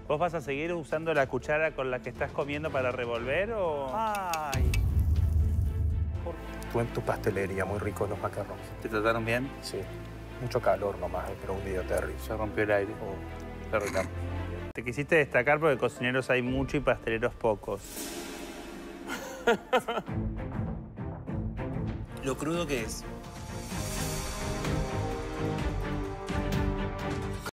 ¿Vos vas a seguir usando la cuchara con la que estás comiendo para revolver o...? Ay. Tú en tu pastelería, muy rico los macarrones. ¿Te trataron bien? Sí. Mucho calor nomás, pero un día terrible. Se rompió el aire. Oh. Te reclamo. Te quisiste destacar porque cocineros hay mucho y pasteleros pocos. ¿Lo crudo qué es?